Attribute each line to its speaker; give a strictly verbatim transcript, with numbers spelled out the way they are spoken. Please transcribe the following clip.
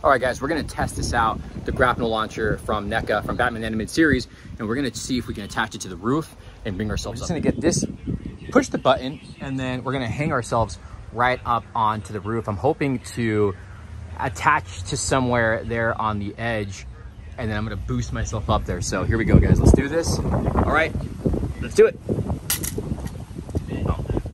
Speaker 1: All right, guys, we're gonna test this out, the grapnel launcher from Neca, from Batman Animated Series, and we're gonna see if we can attach it to the roof and bring ourselves up. We're just gonna get this, push the button, and then we're gonna hang ourselves right up onto the roof. I'm hoping to attach to somewhere there on the edge, and then I'm gonna boost myself up there. So here we go, guys, let's do this. All right, let's do it.